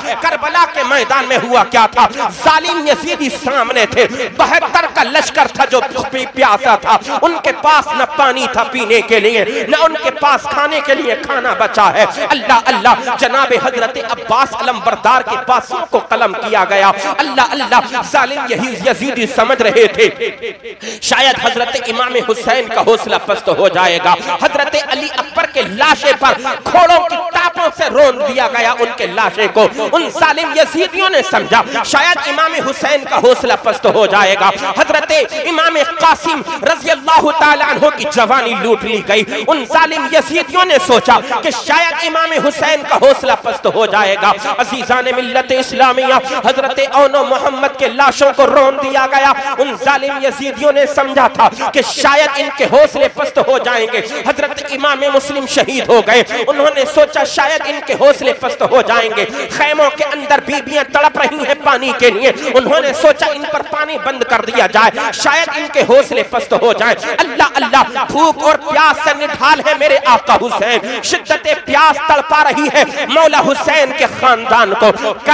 Karbala के मैदान में हुआ क्या था, जालिम यजीदी सामने थे, 72 का लश्कर था जो प्यासा था, उनके पास न पानी था पीने के लिए, न उनके पास खाने के लिए खाना बचा है। अल्लाह अल्लाह, जनाब हजरत अब्बास अलमबरदार के पास को कलम किया गया। अल्लाह अल्लाह, जालिम यजीदी समझ रहे थे शायद हजरत इमाम हुसैन का हौसला पस्त हो जाएगा। हजरत अली अकबर के लाशे पर घोड़ों की टापों से रोंद दिया गया उनके लाशे को। उन जालिम यजीदियों ने समझा शायद इमाम हुसैन का हौसला पस्त हो जाएगा। हजरत इमाम कासिम रज़ी अल्लाह ताला अन्हु की जवानी लूट ली गई। उन जालिम यजीदियों ने सोचा कि शायद इमाम हुसैन का हौसला पस्त हो जाएगा। अजीजान मिल्लत इस्लामिया, हजरत औनो मोहम्मद के लाशों को रोन दिया गया। उन जालिम यजीदियों ने समझा था कि शायद इनके हौसले पस्त हो जाएंगे। हजरत इमाम मुस्लिम शहीद हो गए। उन्होंने सोचा शायद इनके हौसले पस्त हो जाएंगे। खैमों के अंदर बीबियां तड़प रही हैं पानी के लिए। उन्होंने सोचा इन पर पानी बंद कर दिया जाए, शायद इनके हौसले पस्त हो जाए। अल्लाह अल्लाह, भूख और प्यास से निढाल है मेरे आका हुसैन। शिद्दत प्यास तड़पा रही है मौला हुसैन के खानदान को।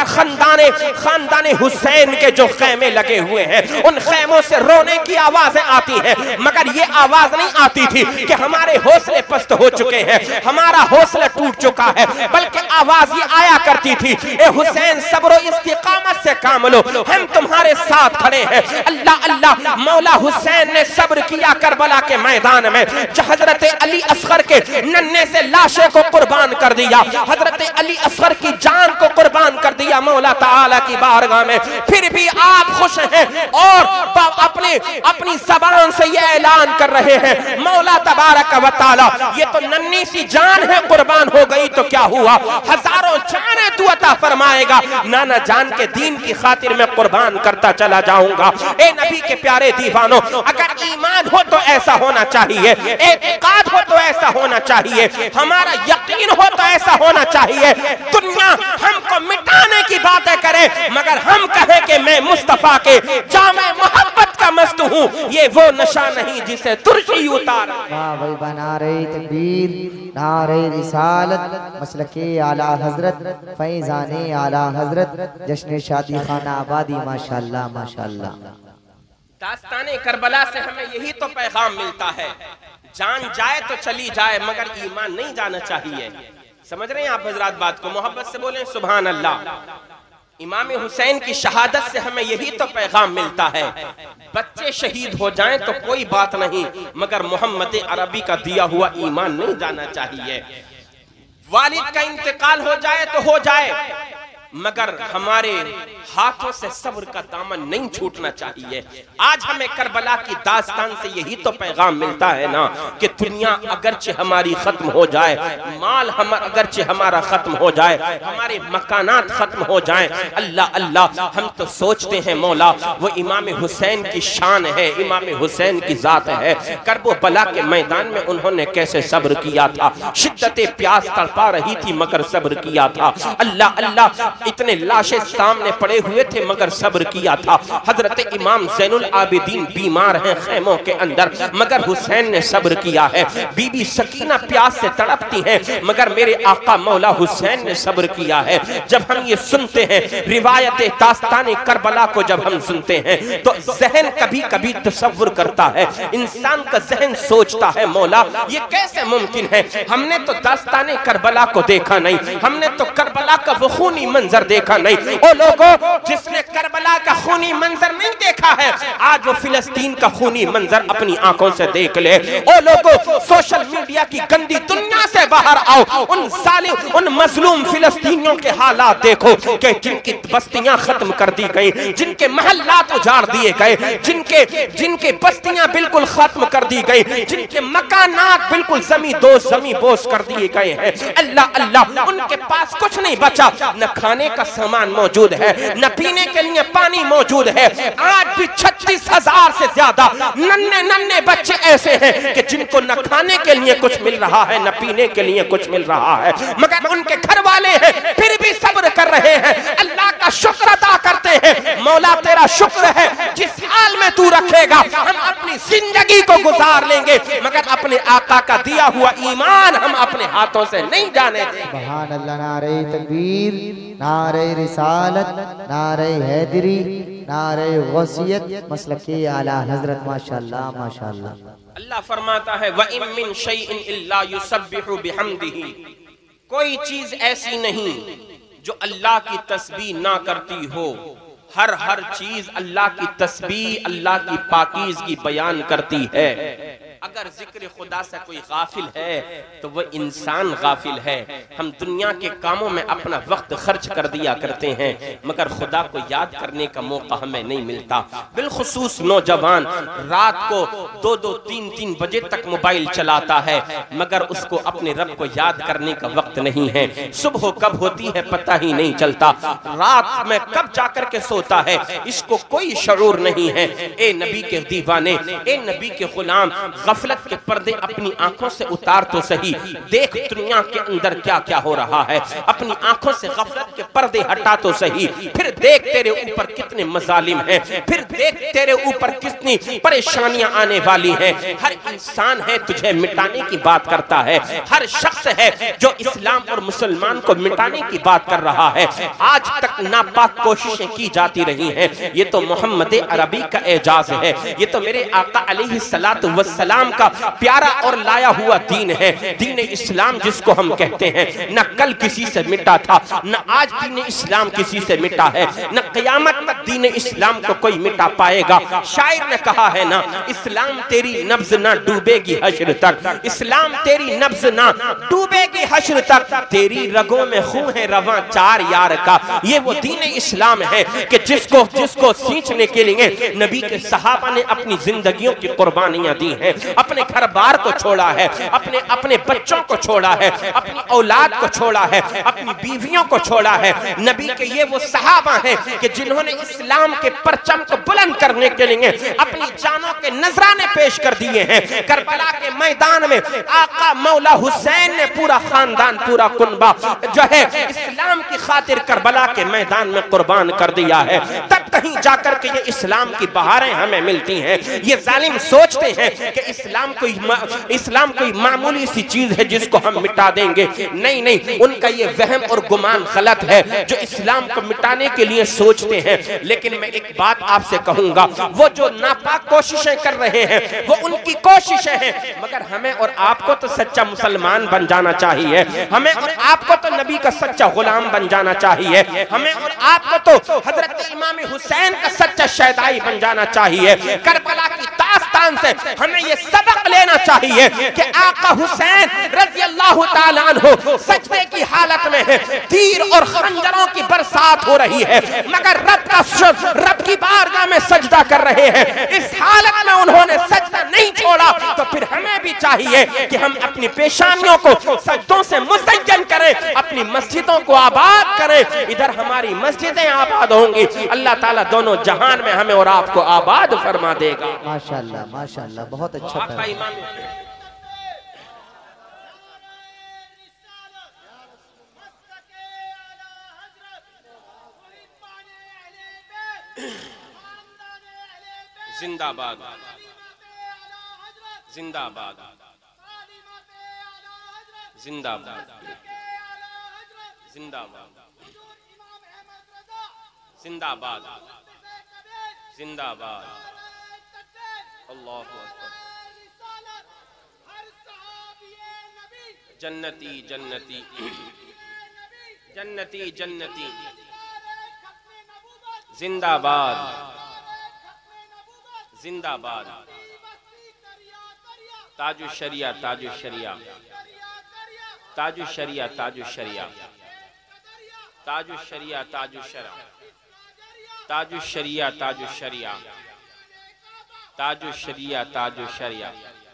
खानदान हुसैन के जो खैमे लगे हुए हैं, उन खैमों से रोने की आवाजें आती हैं, मगर ये आवाज नहीं आती थी कि हमारे हौसले पस्त हो चुके हैं, हमारा हौसला टूट चुका है, बल्कि आवाज ये आया करती थी, ए हुसैन सब्र इस्तिकामत से काम लो, हम तुम्हारे साथ खड़े हैं। अल्लाह अल्लाह, मौला हुसैन ने सब्र किया करबला के मैदान में। हजरत अली असगर के नन्हे से लाशे को कुर्बान कर दिया, हजरत अली असगर की जान को कुर्बान कर दिया मौला ताला की बारगाह में। फिर भी आप खुश हैं और अपनी ज़बान से ये ऐलान कर रहे हैं मौला तबारक व तआला, ये तो नन्ही सी जान है, कुर्बान हो गई तो क्या हुआ, हजारों जानें तू अता फरमाएगा। नाना जान के दीन की खातिर मैं कुर्बान करता चला जाऊंगा। ए नबी के प्यारे दीवानों, अगर ईमान हो तो ऐसा होना चाहिए, एतिकाद हो तो ऐसा होना चाहिए, हमारा यकीन हो तो ऐसा होना चाहिए। दुनिया हमको मिटाने की बातें करे, मगर हम कहें कि मैं मुस्तफा के जामे मोहब्बत का मस्त हूँ, ये वो नशा नहीं जिसे तुर्शी उतारा। नारे तकबीर, नारे रिसालत, मसलके आला हजरत, फैजाने आला हजरत, जश्न शादी खाना आबादी, माशाल्लाह माशाल्लाह। दास्ताने करबला से हमें यही तो पैगाम मिलता है, जान जाए तो चली जाए मगर ईमान नहीं जाना चाहिए। समझ रहे हैं आप हजरात बात को? मोहब्बत से बोलें सुभान अल्लाह। इमाम हुसैन की शहादत से हमें यही तो पैगाम मिलता है, बच्चे शहीद हो जाएं तो कोई बात नहीं, मगर मोहम्मद अरबी का दिया हुआ ईमान नहीं जाना चाहिए। वालिद का इंतकाल हो जाए तो हो जाए, मगर हमारे हाथों से सब्र का दामन नहीं छूटना चाहिए। आज हमें करबला की दास्तान से यही तो पैगाम मिलता है ना कि दुनिया अगरचे हमारी खत्म हो जाए, माल अगरचे हमारा खत्म हो जाए, हमारे मकानात खत्म हो जाए, अल्लाह अल्लाह, हम तो सोचते हैं मौला वो इमाम हुसैन की शान है, इमाम हुसैन की जात है। करबो बला के मैदान में उन्होंने कैसे सब्र किया था, शिद्दत प्यास तड़पा रही थी मगर सब्र किया था। अल्लाह अल्लाह, इतने लाशें सामने पड़े हुए थे मगर सब्र किया था। हजरत इमाम ज़ैनुल आबिदीन बीमार हैं खैमों के अंदर, मगर हुसैन ने सब्र किया है। बीबी सकीना प्यास से तड़पती है, मगर मेरे आका मौला हुसैन ने सब्र किया है। जब हम ये सुनते हैं रिवायत दास्तान करबला को, जब हम सुनते हैं तो जहन कभी कभी तसव्वुर करता है, इंसान का जहन सोचता है मौला ये कैसे मुमकिन है। हमने तो दास्तान करबला को देखा नहीं, हमने तो करबला का वो खूनी मंजर देखा नहीं। ओ लोगों, जिसने करबला का खूनी मंजर नहीं देखा है, आज वो फिलिस्तीन का खूनी मंजर अपनी आंखों से देख ले। ओ लोगों, सोशल मीडिया की गंदी दुनिया से बाहर आओ, उन जालिम, उन मजलूम फिलिस्तीनियों के हालात देखो कि जिनकी बस्तियां खत्म कर दी गई, जिनके महल्लात उजाड़ दिए गए, जिनके बस्तियां बिल्कुल खत्म कर दी गई, जिनके मकानात बिल्कुल जमी बोस कर दिए गए हैं। अल्लाह अल्लाह, उनके पास कुछ नहीं बचा, न खाने का सामान मौजूद है, न पीने के लिए पानी मौजूद है। आज भी 36,000 से ज्यादा नन्हे बच्चे ऐसे हैं कि जिनको न खाने के लिए कुछ मिल रहा है, न पीने के लिए कुछ मिल रहा है, मगर उनके घर वाले हैं फिर भी सब्र कर रहे हैं, अल्लाह का शुक्र अदा करते हैं। मौला तेरा शुक्र है जिस हाल में तू रखेगा हम अपनी जिंदगी को गुजार लेंगे, मगर अपने आका का दिया हुआ ईमान हम अपने हाथों से नहीं जाने देंगे। सुभान अल्लाह। नारे तकबीर, नारे रिसालत, नारे हैदरी, नारे गौसियत, मसलके आला हजरत। माशाअल्लाह माशाअल्लाह। अल्लाह फरमाता है व इम मिन शैइन इल्ला युसब्बिहु बिहम्दिही, कोई चीज ऐसी नहीं जो अल्लाह की तस्बीह ना करती हो। हर चीज अल्लाह की तस्बीह, अल्लाह की पाकीज़गी बयान करती है। अगर जिक्र खुदा से कोई गाफिल है तो वह इंसान गाफिल है। हम दुनिया के कामों में अपना वक्त खर्च कर दिया करते हैं, मगर खुदा को याद करने का मौका हमें नहीं मिलता। बिलखुसूस नौजवान रात को 2-2, 3-3 बजे तक मोबाइल चलाता है, मगर उसको अपने रब को याद करने का वक्त नहीं है। सुबह कब होती है पता ही नहीं चलता, रात में कब जाकर के सोता है इसको कोई शऊर नहीं है। ए नबी के दीवाने, ए नबी के गुलाम, गफलत के पर्दे अपनी आंखों से उतार तो सही, देख दुनिया के अंदर क्या क्या हो रहा है। अपनी आंखों से गफलत के पर्दे हटा तो सही, फिर देख तेरे ऊपर कितने मजालिम हैं, फिर देख तेरे ऊपर कितनी परेशानियां आने वाली हैं। हर इंसान है तुझे मिटाने की बात करता है, हर शख्स है जो इस्लाम और मुसलमान को मिटाने की बात कर रहा है। आज तक नापाक कोशिशें की जाती रही हैं। ये तो मोहम्मद अरबी का एजाज है, ये तो मेरे आका अलैहिस्सलातु वस्सलाम का प्यारा और लाया हुआ दीन है। दीन इस्लाम जिसको हम कहते हैं, न कल किसी से मिटा था, न आज दीन इस्लाम किसी से मिटा है, न क़यामत तक दीन इस्लाम को कोई मिटा पाएगा। शायर ने कहा है ना, इस्लाम तेरी नब्ज ना डूबेगी हश्र तक, इस्लाम तेरी नब्ज ना डूबेगी हश्र तक, तेरी रगों में खून है रवां चार यार का। ये वो दीन इस्लाम है कि जिसको सींचने के लिए नबी के सहाबा ने अपनी जिंदगियों की कुर्बानियां दी हैं, अपने घर बार को छोड़ा है, अपने बच्चों को छोड़ा है, अपनी औलाद को छोड़ा है, अपनी बीवियों को छोड़ा है। नबी के ये वो सहाबा हैं कि जिन्होंने इस्लाम के परचम को बुलंद करने के लिए अपनी जानों के नजराने पेश कर दिए हैं। करबला के मैदान में आका मौला हुसैन ने पूरा खानदान, पूरा कुनबा जो है इस्लाम की खातिर करबला के मैदान में कुर्बान कर दिया है। तब कहीं जाकर के ये इस्लाम की बहारें हमें मिलती हैं। ये जालिम सोचते हैं कि इस्लाम कोई मामूली सी चीज है जिसको हम मिटा देंगे। नहीं नहीं, उनका ये वहम और गुमान गलत है जो इस्लाम को मिटाने के लिए सोचते हैं। लेकिन मैं एक बात आपसे कहूंगा, वो जो नापाक कोशिशें कर रहे हैं वो उनकी कोशिशें हैं, मगर हमें और आपको तो सच्चा मुसलमान बन जाना चाहिए। हमें और आपको तो नबी का सच्चा गुलाम बन जाना चाहिए। हमें और आपको तो हजरत इमाम हुसैन का सच्चा शहदाई बन जाना चाहिए। करबला की दास्तान से हमें ये सबक लेना चाहिए कि आका हुसैन रज़ी अल्लाह ताला अन्हु सजदे की हालत में है, तीर और खंजरों की बरसात हो रही है, मगर रब की बारगाह में सजदा कर रहे हैं। इस हालत में उन्होंने सजदा नहीं छोड़ा, तो फिर हमें भी चाहिए कि हम अपनी पेशानियों को सजदों से मुज़य्यन करें, अपनी मस्जिदों को आबाद करें। इधर हमारी मस्जिदें आबाद होंगी, अल्लाह ताला दोनों जहान में हमें और आपको आबाद फरमा देगा। माशाअल्लाह माशाअल्लाह, बहुत अच्छा आपका ईमान जिंदाबाद जिंदाबाद जिंदाबाद जिंदाबाद जिंदाबाद जिंदाबाद। अल्लाहु अकबर। जन्नती जन्नती जन्नती जन्नती जिंदाबाद जिंदाबाद। ताजु शरिया ताजु शरिया ताजु शरिया ताजु शरिया ताजु शरिया ताजु शरा ताजु शरिया ताजु शरिया ताजु शरिया ताजु शरिया।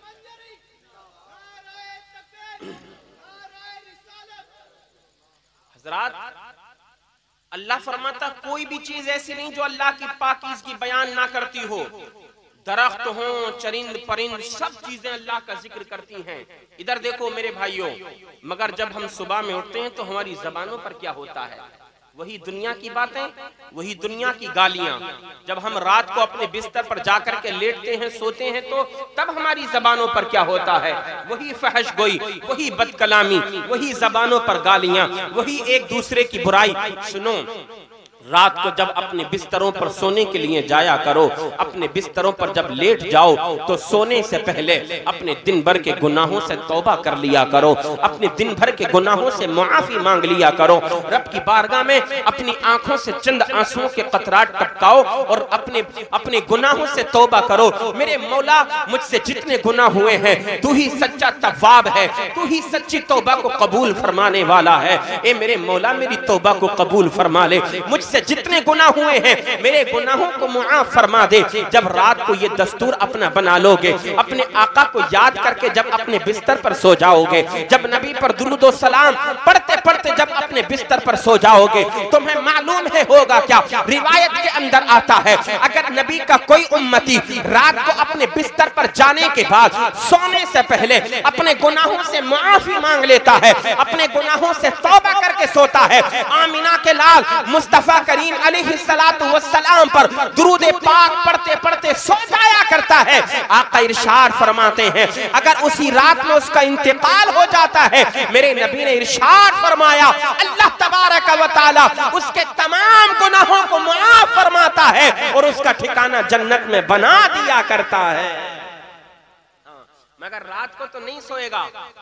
हजरात, अल्लाह फरमाता कोई भी चीज ऐसी नहीं जो अल्लाह की पाकीज़गी बयान ना करती हो। दरख्त हो, चरिंद परिंद, सब चीजें अल्लाह का जिक्र करती हैं। इधर देखो मेरे भाइयों, मगर जब हम सुबह में उठते हैं तो हमारी जबानों पर क्या होता है? वही दुनिया की बातें, वही दुनिया की गालियां। जब हम रात को अपने बिस्तर पर जाकर के लेटते हैं, सोते हैं, तो तब हमारी जबानों पर क्या होता है? वही फहश गोई, वही बदकलामी, वही जबानों पर गालियां, वही एक दूसरे की बुराई। सुनो, रात को जब अपने बिस्तरों पर सोने के लिए जाया करो, अपने बिस्तरों पर जब लेट जाओ तो सोने से पहले अपने दिन भर के गुनाहों से तौबा कर लिया करो, अपने दिन भर के गुनाहों से मुआफी मांग लिया करो। रब की बारगाह में अपनी आंखों से चंद आंसुओं के कतरात टपकाओ और अपने गुनाहों से तौबा करो। मेरे मौला, मुझसे जितने गुनाह हुए हैं, तू ही सच्चा तव्वाब है, तू ही सच्ची तौबा को कबूल फरमाने वाला है। ए मेरे मौला, मेरी तौबा को कबूल फरमा ले। मुझसे जितने गुनाह हुए हैं, मेरे गुनाहों को मुआफ फरमा दे। जब रात को ये दस्तूर अपना बना लोगे, अपने आका को याद करके जब अपने बिस्तर पर सो जाओगे, जब नबी पर दुरूद और सलाम पढ़ते पढ़ते जब अपने बिस्तर पर सो जाओगे, तुम्हें मालूम है होगा क्या? रिवायत के अंदर आता है, अगर नबी का कोई उम्मती रात को अपने बिस्तर पर जाने के बाद सोने से पहले अपने गुनाहों से मुआफी मांग लेता है, अपने गुनाहों से तौबा करके सोता है, आमिना के लाल मुस्तफा करीम अलैहिस्सलातु वस्सलाम पर दुरूद पाक पढ़ते पढ़ते सो जाया करता है। आका इरशाद फरमाते हैं, अगर उसी रात में उसका इंतकाल हो जाता है, मेरे नबी ने इरशाद फरमाया, अल्लाह तबारक व तआला उसके तमाम गुनाहों को माफ फरमाता है और उसका ठिकाना जन्नत में बना दिया करता है। मगर रात को तो नहीं सोएगा।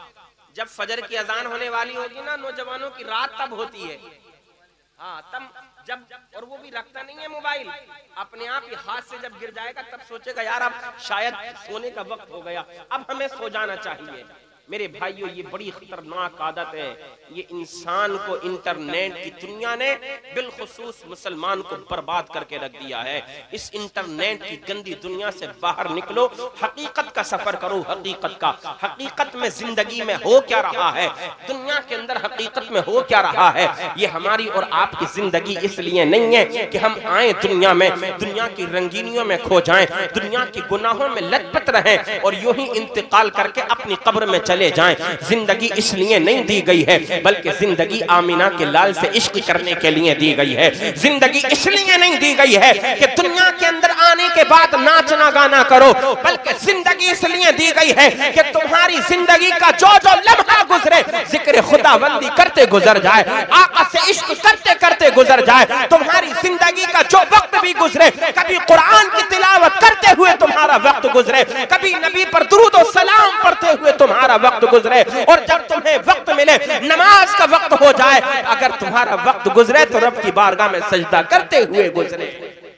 जब फजर की अजान होने वाली होगी ना, नौजवानों की रात तब होती है। हाँ, तब जब, और वो भी रखता नहीं है मोबाइल, अपने आप ही हाथ से जब गिर जाएगा तब सोचेगा यार अब शायद सोने का वक्त हो गया, अब हमें सो जाना चाहिए। मेरे भाइयों, ये बड़ी खतरनाक आदत है। ये इंसान को इंटरनेट की दुनिया ने बिलखुसूस मुसलमान को बर्बाद करके रख दिया है। इस इंटरनेट की गंदी दुनिया से बाहर निकलो, हकीकत का सफर करो, हकीकत का। हकीकत में जिंदगी में हो क्या रहा है, दुनिया के अंदर हकीकत में हो क्या रहा है। ये हमारी और आपकी जिंदगी इसलिए नहीं है कि हम आए दुनिया में, दुनिया की रंगीनियों में खो जाएं, दुनिया के गुनाहों में लथपथ रहें और यूं ही इंतकाल करके अपनी कब्र में चले जाएं। जिंदगी इसलिए नहीं दी गई है, बल्कि जिंदगी आमिना के लाल से इश्क करने के लिए दी गई है। जिंदगी इसलिए नहीं दी गई है कि दुनिया के अंदर आने के बाद नाचना गाना करो, बल्कि जिंदगी इसलिए दी गई है कि तुम्हारी जिंदगी का जो जो लम्हा गुजरे जिक्र खुदाबंदी करते गुजर जाए, आका से इश्क करते करते गुजर जाए। तुम्हारी जिंदगी का जो वक्त भी गुजरे, कभी कुरान की तिलावत करते हुए तुम्हारा वक्त गुजरे, कभी नबी पर दुरूद और सलाम पढ़ते हुए तुम्हारा वक्त गुजरे, और जब तुम्हें वक्त मिले नमाज का वक्त हो जाए, अगर तुम्हारा वक्त गुजरे तो रब की बारगाह में सजदा करते हुए गुजरे।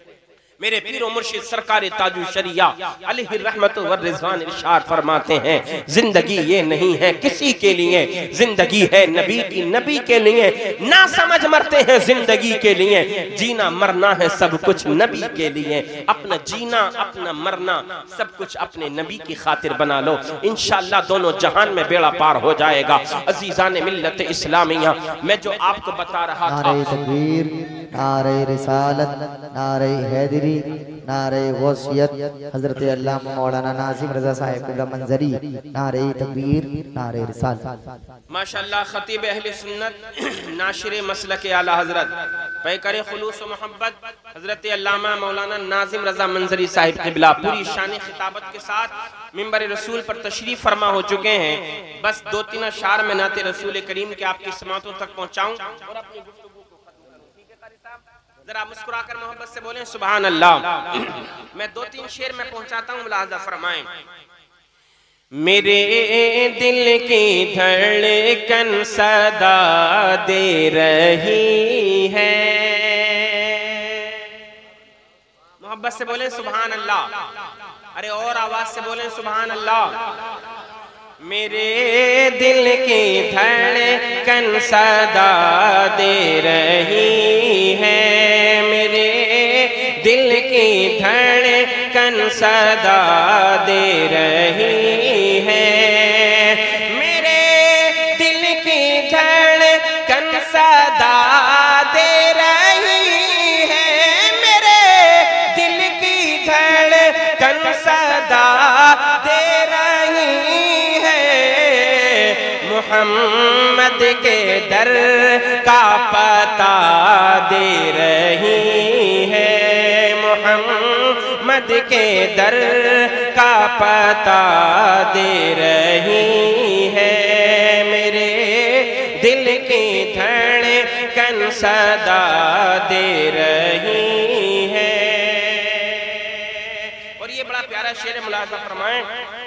मेरे पीरो मुर्शिद सरकार ताजु शरिया अलैहि रहमतु व रिज़वान इरशाद फरमाते हैं, जिंदगी ये नहीं है किसी के लिए, जिंदगी है नबी की, नबी के लिए। ना समझ मरते हैं जिंदगी के लिए, जीना मरना है सब कुछ नबी के लिए। अपना जीना अपना मरना सब कुछ अपने नबी की खातिर बना लो, इंशाअल्लाह दोनों जहान में बेड़ा पार हो जाएगा। अजीजान मिल्लत इस्लामिया, मैं जो आपको बता रहा था, नारे तकबीर, नारे रिसालत, नारे हैदरी, नारे वसीयत, हजरत अल्लामा मौलाना नाजिम रजा साहिब क़िबला मंजरी, नारे तकबीर, नारे रिसालत। माशाअल्लाह खतीब अहले सुन्नत नाशिर मसलक आला हजरत पैकर खुलूस व मोहब्बत हजरत अल्लामा मौलाना नाजिम रजा मंजरी साहिब क़िबला पूरी शान खिताबत के साथ मिंबर रसूल पर तशरीफ फरमा हो चुके हैं। बस 2-3 अशार में नाते रसूल करीम के आपकी समातों तक पहुँचाऊँ और अपनी जरा मुस्कुराकर मोहब्बत से बोलें सुभान अल्लाह। मैं 2-3 शेर में पहुंचाता हूँ, मुलाहजा फरमाएं। मेरे दिल की धड़कन सदा दे रही है, मोहब्बत से बोलें सुभान अल्लाह। अरे और आवाज से बोलें सुभान अल्लाह। मेरे दिल की धड़कन सदा दे रही है, मेरे दिल की धड़कन सदा दे रही है, मेरे दिल की धड़कन सदा दे रही है, मेरे दिल की धड़कन सदा दे रही है। मोहम्मद के दर का पता मोहम्मद के दर का पता दे रही है, मेरे दिल की धड़कन सदा दे रही है। और ये बड़ा प्यारा शेर मुलाज़ा फरमाएं,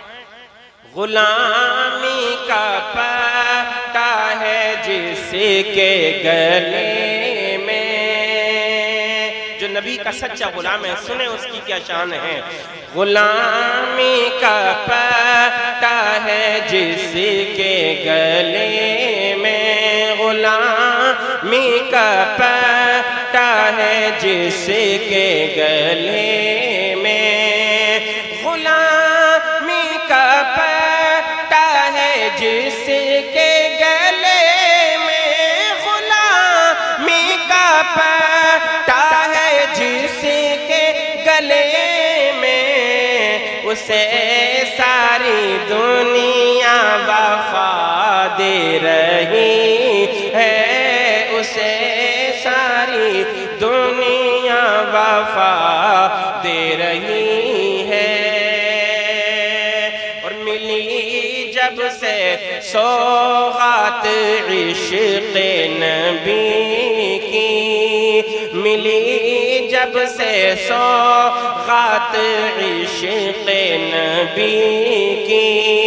गुलामी का पता है जिसके गले में, जो नबी का सच्चा गुलाम है, सुने उसकी क्या शान है। गुलामी का पता है जिसके गले में, गुलामी का पता है जिसके गले में, गुलामी का पता है जिसके गले में, गुलामी का पता है जिसके गले में, उसे सारी दुनिया वफा दे रही है, उसे सारी दुनिया वफा दे रही है। और मिली जब से सौगात इश्क़ नबी की, मिली जब से सौगात इश्क़ नबी की,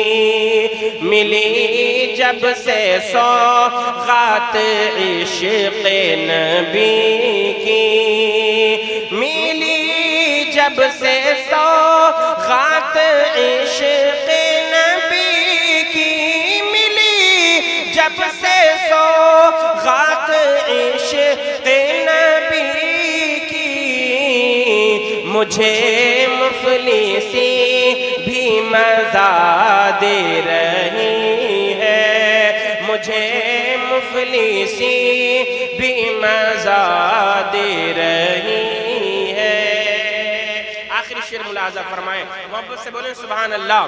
मिली जब से सौगात इश्क़ नबी की, मिली जब से सौगात इश्क़ नबी की, मिली जब से सौगात इश्क़ नबी की, मुझे मुफलिसी भी मज़ा दे रही है, मुझे मुफलिसी भी मज़ा दे रही है। आखिरी शेर मुलाज़ा फरमाएं, मोहब्बत से बोलें सुभान अल्लाह।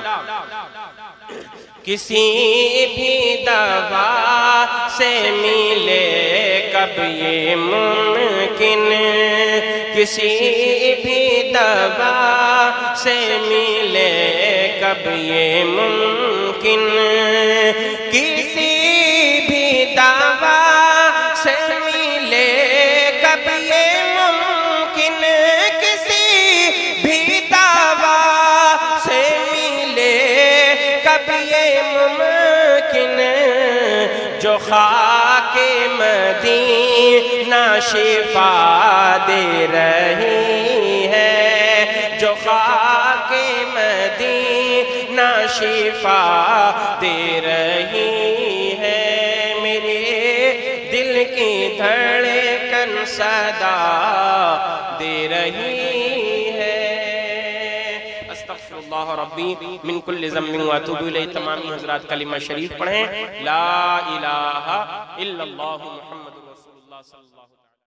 किसी भी दवा से मिले कब ये मुमकिन, किसी भी दवा से मिले कब ये मुमकिन, किसी भी दवा से मिले कब ये मुमकिन, किसी भी दवा से मिले कब ये मुमकिन, जो खाके मदीना शिफा दे रही है, जो खाके मदीना शिफा दे रही है, मेरे दिल की धड़कन सदा दे रही है। अस्तग़फिरुल्लाह रब्बी मिन कुल्लि ज़म्बिन व अतूबु इलैहि। तमामी हज़रात कलिमा शरीफ पढ़ें, ला इलाहा इल्लल्लाहु मुहम्मदुर रसूलुल्लाह सल्लल्लाहु अलैहि वसल्लम।